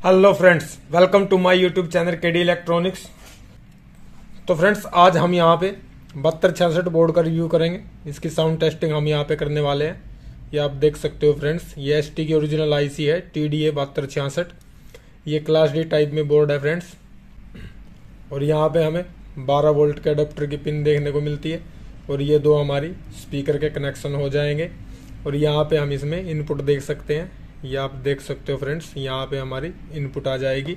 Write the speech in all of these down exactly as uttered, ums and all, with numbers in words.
Hello friends, welcome to my YouTube channel K D electronics. तो friends, आज हम यहाँ पे बहत्तर छियासठ बोर्ड का रिव्यू करेंगे। इसकी साउंड टेस्टिंग हम यहाँ पे करने वाले हैं। ये आप देख सकते हो फ्रेंड्स, ये एस टी की ओरिजिनल आईसी है, टी डी ए बहत्तर छियासठ। ये क्लास डी टाइप में बोर्ड है फ्रेंड्स। और यहाँ पे हमें बारह वोल्ट के अडेप्टर की पिन देखने को मिलती है। और ये दो हमारी स्पीकर के कनेक्शन हो जाएंगे। और यहाँ पे हम इसमें इनपुट देख सकते हैं। ये आप देख सकते हो फ्रेंड्स, यहाँ पे हमारी इनपुट आ जाएगी।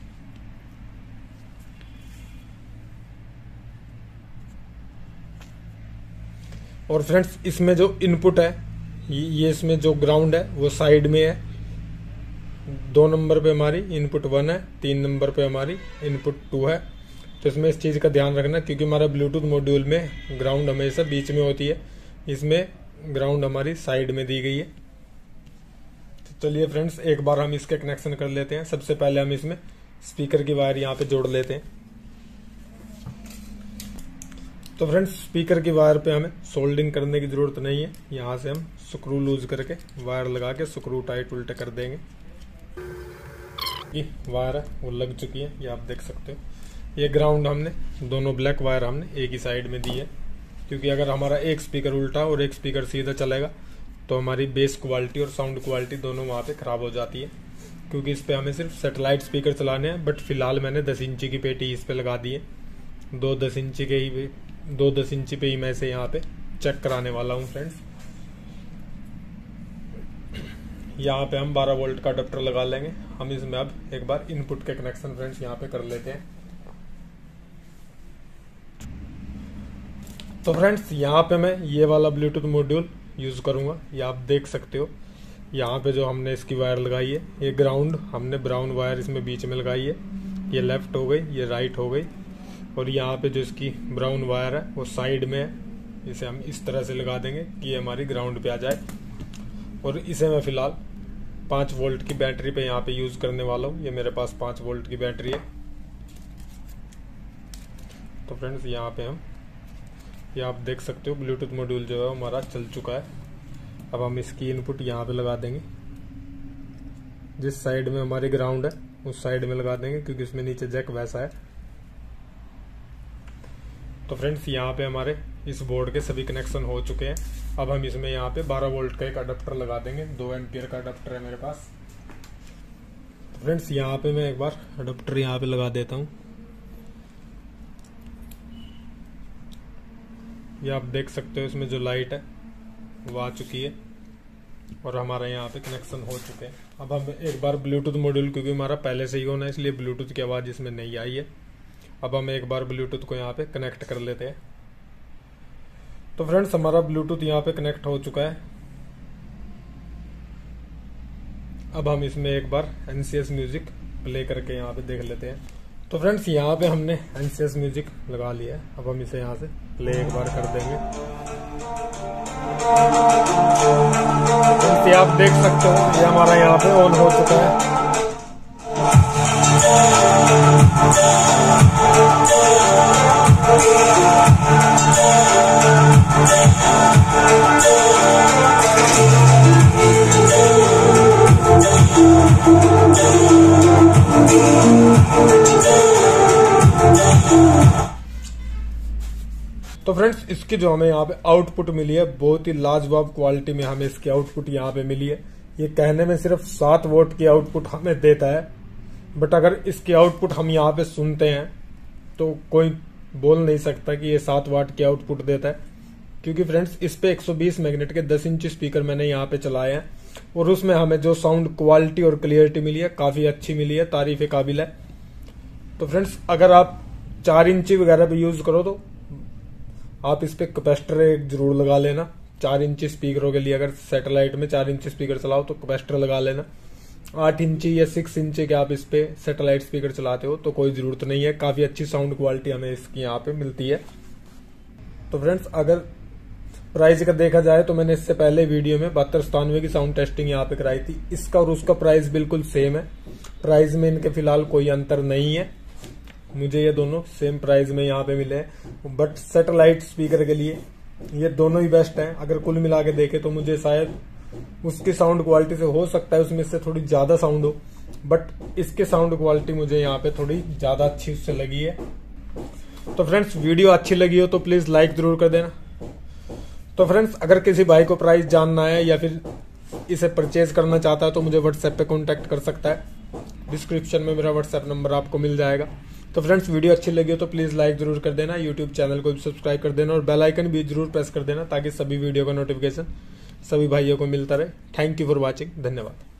और फ्रेंड्स, इसमें जो इनपुट है, ये इसमें जो ग्राउंड है वो साइड में है। दो नंबर पे हमारी इनपुट वन है, तीन नंबर पे हमारी इनपुट टू है। तो इसमें इस चीज़ का ध्यान रखना, क्योंकि हमारा ब्लूटूथ मॉड्यूल में ग्राउंड हमेशा बीच में होती है। इसमें ग्राउंड हमारी साइड में दी गई है। चलिए फ्रेंड्स, एक बार हम इसके कनेक्शन कर लेते हैं। सबसे पहले हम इसमें स्पीकर की वायर यहाँ पे जोड़ लेते हैं। तो फ्रेंड्स, स्पीकर की वायर पे हमें सोल्डिंग करने की जरूरत नहीं है। यहाँ से हम स्क्रू लूज करके वायर लगा के स्क्रू टाइट उल्टे कर देंगे। ये वायर है वो लग चुकी है, ये आप देख सकते हो। ये ग्राउंड हमने दोनों ब्लैक वायर हमने एक ही साइड में दी है, क्योंकि अगर हमारा एक स्पीकर उल्टा और एक स्पीकर सीधा चलेगा तो हमारी बेस क्वालिटी और साउंड क्वालिटी दोनों वहाँ पे खराब हो जाती है। क्योंकि इस पे हमें सिर्फ सेटेलाइट स्पीकर चलाने हैं। बट फिलहाल मैंने दस इंची की पेटी इस पे लगा दी है। दो दस इंची के ही दो दस इंची पे ही मैं इसे यहाँ पे चेक कराने वाला हूँ फ्रेंड्स। यहाँ पे हम बारह वोल्ट का अडेप्टर लगा लेंगे। हम इसमें अब एक बार इनपुट के कनेक्शन फ्रेंड्स यहाँ पे कर लेते हैं। तो फ्रेंड्स, यहाँ पे मैं ये वाला ब्लूटूथ मॉड्यूल यूज करूंगा। ये आप देख सकते हो, यहाँ पे जो हमने इसकी वायर लगाई है, ये ग्राउंड हमने ब्राउन वायर इसमें बीच में लगाई है। ये लेफ्ट हो गई, ये राइट हो गई। और यहाँ पे जो इसकी ब्राउन वायर है वो साइड में है। इसे हम इस तरह से लगा देंगे कि ये हमारी ग्राउंड पे आ जाए। और इसे मैं फिलहाल पाँच वोल्ट की बैटरी पे यहाँ पे यूज करने वाला हूँ। ये मेरे पास पाँच वोल्ट की बैटरी है। तो फ्रेंड्स, यहाँ पे हम ये आप देख सकते हो ब्लूटूथ मॉड्यूल जो है हमारा चल चुका है। अब हम इसकी इनपुट यहाँ पे लगा देंगे। जिस साइड में हमारी ग्राउंड है उस साइड में लगा देंगे, क्योंकि इसमें नीचे जैक वैसा है। तो फ्रेंड्स, यहाँ पे हमारे इस बोर्ड के सभी कनेक्शन हो चुके हैं। अब हम इसमें यहाँ पे बारह वोल्ट का एक अडेप्टर लगा देंगे। दो एम्पियर का अडेप्टर है मेरे पास। तो फ्रेंड्स, यहाँ पे मैं एक बार अडेप्टर यहाँ पे लगा देता हूँ। ये आप देख सकते हो, इसमें जो लाइट है वो आ चुकी है और हमारा यहाँ पे कनेक्शन हो चुके हैं। अब हम एक बार ब्लूटूथ मॉड्यूल, क्योंकि हमारा पहले से ही होना है इसलिए ब्लूटूथ की आवाज़ इसमें नहीं आई है। अब हम एक बार ब्लूटूथ को यहाँ पे कनेक्ट कर लेते हैं। तो फ्रेंड्स, हमारा ब्लूटूथ यहाँ पे कनेक्ट हो चुका है। अब हम इसमें एक बार एनसीएस म्यूजिक प्ले करके यहाँ पे देख लेते हैं। तो फ्रेंड्स, यहाँ पे हमने एनसीएस म्यूजिक लगा लिया है। अब हम इसे यहाँ से प्ले एक बार कर देंगे। तो आप देख सकते हो ये हमारा यहाँ पे ऑन हो चुका है। तो फ्रेंड्स, इसकी जो हमें यहाँ पे आउटपुट मिली है, बहुत ही लाजवाब क्वालिटी में हमें इसकी आउटपुट यहाँ पे मिली है। ये कहने में सिर्फ सात वोल्ट की आउटपुट हमें देता है, बट अगर इसकी आउटपुट हम यहाँ पे सुनते हैं तो कोई बोल नहीं सकता कि ये सात वाट की आउटपुट देता है। क्योंकि फ्रेंड्स, इस पे एक सौ बीस मैग्नेट के दस इंची स्पीकर मैंने यहाँ पे चलाए हैं और उसमें हमें जो साउंड क्वालिटी और क्लियरिटी मिली है काफी अच्छी मिली है, तारीफ काबिल है। तो फ्रेंड्स, अगर आप चार इंची वगैरह भी यूज करो तो आप इस पे कैपेसिटर एक जरूर लगा लेना। चार इंची स्पीकरों के लिए अगर सैटेलाइट में चार इंची स्पीकर चलाओ तो कैपेसिटर लगा लेना। आठ इंची या सिक्स इंची के आप इस पे सैटेलाइट स्पीकर चलाते हो तो कोई जरूरत नहीं है। काफी अच्छी साउंड क्वालिटी हमें इसकी यहाँ पे मिलती है। तो फ्रेंड्स, अगर प्राइस का देखा जाए तो मैंने इससे पहले वीडियो में बहत्तर सतानवे की साउंड टेस्टिंग यहाँ पे कराई थी। इसका और उसका प्राइस बिल्कुल सेम है। प्राइस में इनके फिलहाल कोई अंतर नहीं है। मुझे ये दोनों सेम प्राइस में यहाँ पे मिले हैं। बट सैटेलाइट स्पीकर के लिए ये दोनों ही बेस्ट हैं। अगर कुल मिला के देखे तो मुझे शायद उसकी साउंड क्वालिटी से हो सकता है उसमें से थोड़ी ज्यादा साउंड हो, बट इसके साउंड क्वालिटी मुझे यहाँ पे थोड़ी ज्यादा अच्छी उससे लगी है। तो फ्रेंड्स वीडियो अच्छी लगी हो तो प्लीज लाइक जरूर कर देना। तो फ्रेंड्स अगर किसी भाई को प्राइस जानना है या फिर इसे परचेज करना चाहता है तो मुझे व्हाट्सएप पे कांटेक्ट कर सकता है। डिस्क्रिप्शन में मेरा व्हाट्सएप नंबर आपको मिल जाएगा। तो फ्रेंड्स वीडियो अच्छी लगी हो तो प्लीज लाइक जरूर कर देना, यूट्यूब चैनल को भी सब्सक्राइब कर देना और बेल आइकन भी जरूर प्रेस कर देना ताकि सभी वीडियो का नोटिफिकेशन सभी भाइयों को मिलता रहे। थैंक यू फॉर वॉचिंग, धन्यवाद।